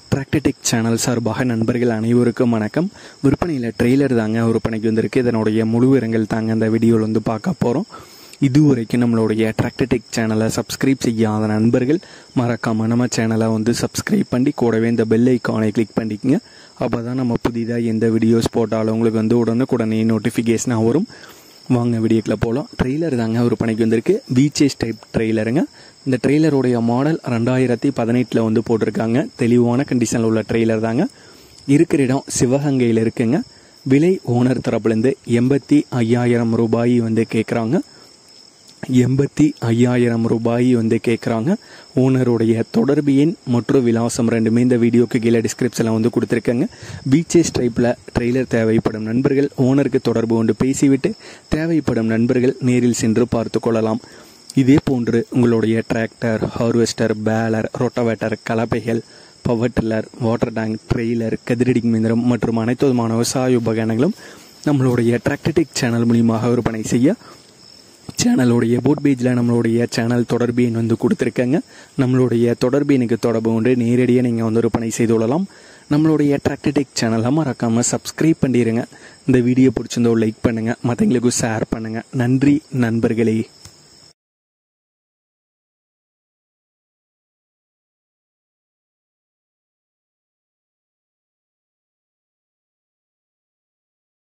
Tractor Tech channel சார்பாக நண்பர்கள் அனைவருக்கும் வணக்கம். விற்பனையில் ட்ரெய்லர் தாங்க விற்பனைக்கு வந்திருக்கு. இதனுடைய முழு விவரங்கள் தாங்க இந்த வீடியோவில் வந்து பார்க்க போகிறோம். இதுவரைக்கும் நம்மளுடைய டிராக்டர்டெக் சேனலை சப்ஸ்கிரைப் செய்யாத நண்பர்கள் மறக்காமல் நம்ம சேனலை வந்து சப்ஸ்கிரைப் பண்ணி கூடவே இந்த பெல் ஐக்கானை கிளிக் பண்ணிக்கங்க. அப்போ தான் நம்ம புதிதாக எந்த வீடியோஸ் போட்டாலும் உங்களுக்கு வந்து உடனுக்குடனே நோட்டிஃபிகேஷனாக வரும். வாங்க வீடியோக்குள்ள போகலாம். ட்ரெய்லர் தாங்க விற்பனைக்கு வந்திருக்கு. பீச்சஸ் டைப் ட்ரெய்லருங்க. இந்த ட்ரெய்லருடைய மாடல் 2018 வந்து போட்டிருக்காங்க. தெளிவான கண்டிஷனில் உள்ள ட்ரெய்லர் தாங்க. இருக்கிற இடம் சிவகங்கையில் இருக்குங்க. விலை ஓனர் தரப்புலேருந்து 85,000 ரூபாய் வந்து கேட்குறாங்க. 85,000 ரூபாய் வந்து கேட்குறாங்க. ஓனருடைய தொடர்பு எண் மற்றும் விலாசம் ரெண்டுமே இந்த வீடியோக்கு கீழே டிஸ்கிரிப்ஷனில் வந்து கொடுத்துருக்கேங்க. பீச்சஸ் டைப்பில் ட்ரெய்லர் தேவைப்படும் நண்பர்கள் ஓனருக்கு தொடர்பு கொண்டு பேசிவிட்டு தேவைப்படும் நண்பர்கள் நேரில் சென்று பார்த்து கொள்ளலாம். இதே போன்று உங்களுடைய டிராக்டர், ஹார்வெஸ்டர், பேலர், ரொட்டவேட்டர், கலப்பைகள், power tiller, water tank, trailer, கதிரடிக்கும் இயந்திரம் மற்றும் அனைத்து விதமான விவசாய உபகரணங்களும் நம்மளுடைய டிராக்டர்டெக் சேனல் மூலியமாக விற்பனை செய்ய சேனலுடைய போட் பேஜில் நம்மளுடைய சேனல் தொடர்பு எண் வந்து கொடுத்துருக்கேங்க. நம்மளுடைய தொடர்பு எனக்கு தொடர்பு கொண்டு நேரடியாக நீங்கள் வந்து விற்பனை செய்து கொள்ளலாம். நம்மளுடைய டிராக்டர்டெக் சேனலை மறக்காமல் சப்ஸ்கிரைப் பண்ணிடுங்க. இந்த வீடியோ பிடிச்சிருந்தோ லைக் பண்ணுங்கள், மற்றவங்களுக்கும் ஷேர் பண்ணுங்கள். நன்றி நண்பர்களே.